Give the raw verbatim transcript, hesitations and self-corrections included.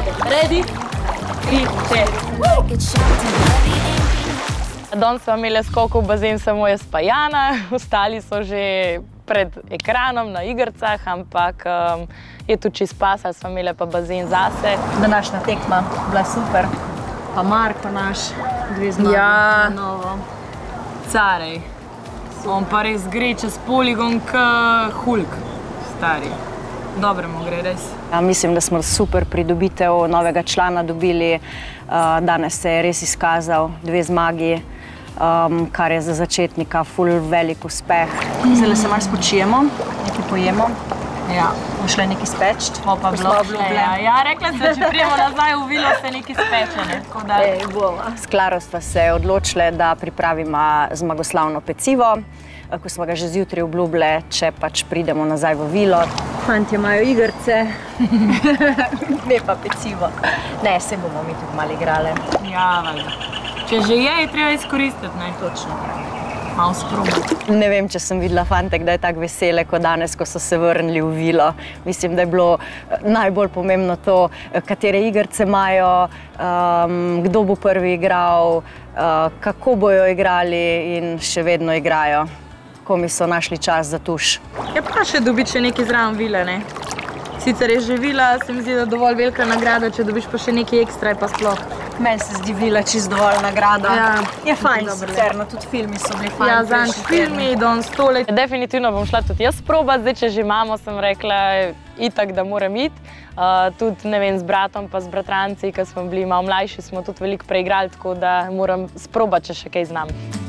Ready? Tri, štiri. Danes smo imeli skok v bazen samo jaz pa Jana, ostali so že pred ekranom na igrcah, ampak um, je tu čist pasal, smo imeli pa bazen zase. Današnja tekma bila super. Pa Marko naš, dve zmagi Ja. na novo. Carej. On pa res gre čez poligon k Hulk, stari. Dobro mu gre res. Ja, mislim, da smo super pridobitev novega člana dobili. Uh, danes se je res izkazal dve zmagi, um, kar je za začetnika ful velik uspeh. Zdaj se malo spočijemo, nekaj pojemo. Ja. Bomo šli nekaj speč. Pa pa bilo šle, ja. Ja, rekla sem, če prijemo nazaj v vilo, se nekaj speče, ne? Tako da... Ej, bova. S Klaro sva se odločile, da pripravimo zmagoslavno pecivo, ko smo ga že zjutraj obljubile, če pač pridemo nazaj v vilo. Fantje imajo igrce, ne pa pecivo. Ne, se bomo mi tudi malo igrale. Ja, valjda. Če že je, je treba izkoristiti, ne? Točno. Malo sprobati. Ne vem, če sem videla fante, kdaj je tako vesele kot danes, ko so se vrnili v vilo. Mislim, da je bilo najbolj pomembno to, katere igrce imajo, um, kdo bo prvi igral, uh, kako bojo igrali in še vedno igrajo. Komi so našli čas za tuš. Je pa še dobiti še nekaj zraven vile, ne? Sicer je že vila, se mi zdi, da dovolj velika nagrada, če dobiš pa še nekaj ekstra, je pa sploh. Meni se zdi vila čist dovolj nagrada. Ja. Je fajn Dobro, sicer, no tudi filmi so bili fajn. Ja, zanj filmi, danes tole. Definitivno bom šla tudi jaz probat, zdaj, če že imamo, sem rekla, itak, da moram iti. Uh, tudi, ne vem, z bratom pa z bratranci, ko smo bili malo mlajši, smo tudi veliko preigrali, tako da moram sprobati, če še kaj znam.